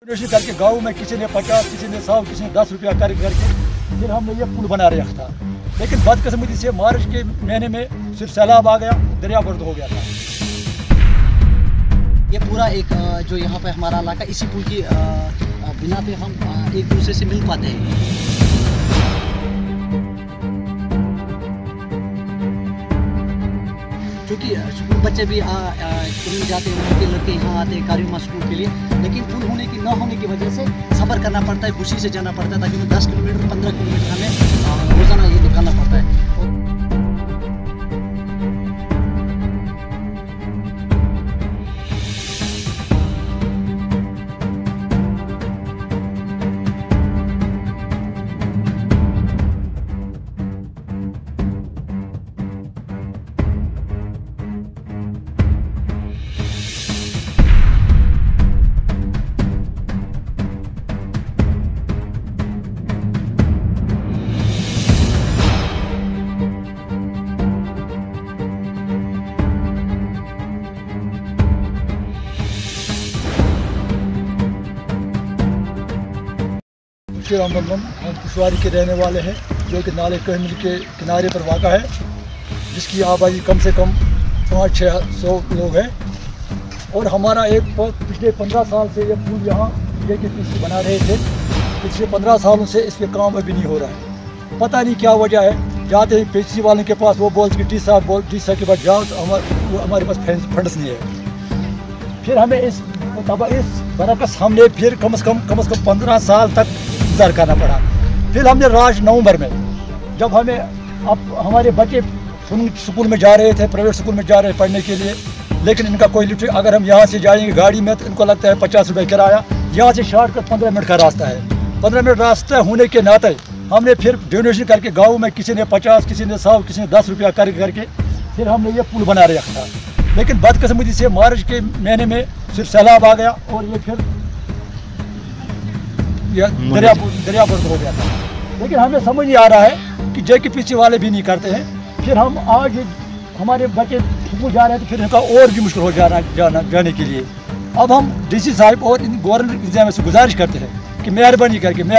करके गाँव में किसी ने 50, किसी ने 100, किसी ने 10 रुपया करके फिर हमने ये पुल बना रखा था। लेकिन बदकिस्मती से मार्च के महीने में सिर्फ सैलाब आ गया, दरिया बर्द हो गया था। ये पूरा एक जो यहाँ पे हमारा इलाका इसी पुल की बिना पे हम एक दूसरे से मिल पाते हैं। क्योंकि स्कूल बच्चे भी स्कूल जाते हैं, उनके लड़के यहाँ आते हैं कारिमा स्कूल के लिए, लेकिन पुल होने की न होने की वजह से सफ़र करना पड़ता है, खुशी से जाना पड़ता है, ताकि 10 किलोमीटर 15 किलोमीटर हमें रोज़ाना ये निकालना पड़ता है। हम कुशवारी के रहने वाले हैं, जो कि नाले कहमिल के किनारे पर वाक़ा है, जिसकी आबादी कम से कम 500-600 लोग हैं। और हमारा एक पिछले 15 साल से ये पुल यहाँ के पीछे बना रहे थे। पिछले 15 सालों से इस पर काम अभी नहीं हो रहा है। पता नहीं क्या वजह है। जाते हैं पीसी वालों के पास, वो बोलते कि डी साहब के पास जाओ, तो हमारे पास फंड्स नहीं है। फिर हमें इस बरकस हमने फिर कम से कम 15 साल तक इंतजार करना पड़ा। फिर हमने नवंबर में, जब हमें अब हमारे बच्चे स्कूल में जा रहे थे, प्राइवेट स्कूल में जा रहे हैं पढ़ने के लिए, लेकिन इनका कोई लिफ्ट, अगर हम यहाँ से जाएंगे गाड़ी में तो इनको लगता है 50 रुपये किराया। यहाँ से शॉर्टकट 15 मिनट का रास्ता है। 15 मिनट रास्ता होने के नाते हमने फिर डोनेशन करके गाँव में किसी ने 50, किसी ने 100, किसी ने 10 रुपया करके फिर हमने ये पुल बना रखा था। लेकिन बदकिस्मती से मार्च के महीने में सिर्फ सैलाब आ गया और ये फिर दरिया बर्द हो गया था। लेकिन हमें समझ नहीं आ रहा है कि जे के पीछे वाले भी नहीं करते हैं। फिर हम आज हमारे बच्चे स्कूल जा रहे हैं, तो फिर इनका और भी मुश्किल हो जाने के लिए अब हम डीसी साहब और गवर्नर इंतजाम से गुजारिश करते हैं कि मेहरबानी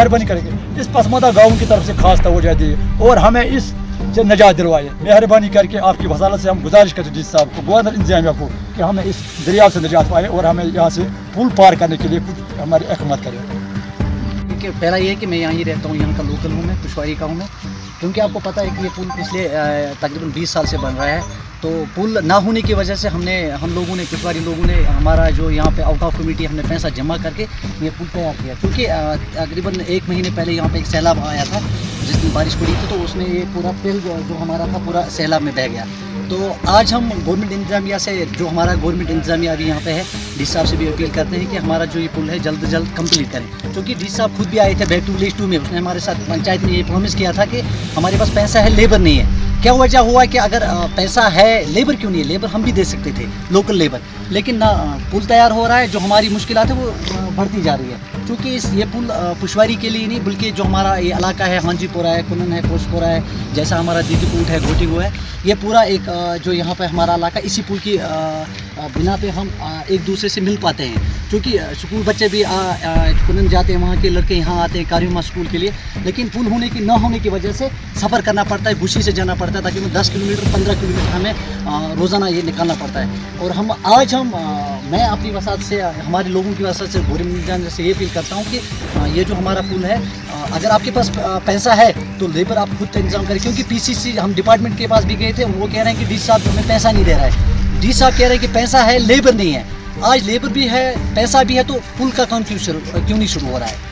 करके इस पसमानदा गाँव की तरफ से खास तवज्जो दिए और हमें इस से निजात दिलवाए। मेहरबानी करके आपकी वसालत से हम गुजारिश करते हैं डीसी साहब को, गवर्नर इंतजामिया को, कि हमें इस दरिया से निजात पाए और हमें यहाँ से पुल पार करने के लिए कुछ हमारी अहमत करें। क्योंकि पहला ये है कि मैं यहाँ ही रहता हूँ, यहाँ का लोकल हूँ, मैं कुशवारी का हूँ मैं। क्योंकि आपको पता है कि ये पुल पिछले तकरीबन 20 साल से बन रहा है। तो पुल ना होने की वजह से हम लोगों ने, कुशवारी लोगों ने, हमारा जो यहाँ पे औकाफ कमेटी, हमने पैसा जमा करके ये पुल तैयार किया। क्योंकि तकरीबन 1 महीने पहले यहाँ पे एक सैलाब आया था, जिस दिन बारिश पड़ी थी, तो उसमें ये पूरा पुल जो हमारा था पूरा सैलाब में बह गया। तो आज हम गवर्नमेंट इंतजामिया से, जो हमारा गवर्नमेंट इंतजामिया अभी यहाँ पे है, डी साहब से भी अपील करते हैं कि हमारा जो ये पुल है जल्द से जल्द कंप्लीट करें। क्योंकि डी साहब खुद भी आए थे बैक टू विलेज 2 में, उसने हमारे साथ पंचायत में ये प्रॉमिस किया था कि हमारे पास पैसा है, लेबर नहीं है। क्या वजह हुआ कि अगर पैसा है, लेबर क्यों नहीं है? लेबर हम भी दे सकते थे, लोकल लेबर, लेकिन ना पुल तैयार हो रहा है। जो हमारी मुश्किलात है वो बढ़ती जा रही है। क्योंकि ये पुल पुशवारी के लिए नहीं, बल्कि जो हमारा ये इलाका है, हांजीपुरा है, कुनन है, कोशपुरा है, जैसा हमारा दीदीपुट है, घोटिगो है, ये पूरा एक जो यहाँ पे हमारा इलाका इसी पुल की बिना पे हम एक दूसरे से मिल पाते हैं। क्योंकि स्कूल बच्चे भी कुनन जाते हैं, वहाँ के लड़के यहाँ आते हैं कारिमा स्कूल के लिए, लेकिन पुल होने की न होने की वजह से सफ़र करना पड़ता है, खुशी से जाना पड़ता है, ताकि 10 किलोमीटर 15 किलोमीटर हमें रोज़ाना ये निकालना पड़ता है। और मैं अपनी वसात से, हमारे लोगों की वसात से, गवर्नमेंट से ये अपील करता हूँ कि ये जो हमारा पुल है, अगर आपके पास पैसा है तो लेबर आप खुद इंतजाम करें। क्योंकि पीसीसी हम डिपार्टमेंट के पास भी गए थे, वो कह रहे हैं कि डी साहब हमें पैसा नहीं दे रहा है। डी साहब कह रहे हैं कि पैसा है, लेबर नहीं है। आज लेबर भी है, पैसा भी है, तो पुल का काम क्यों नहीं शुरू हो रहा है?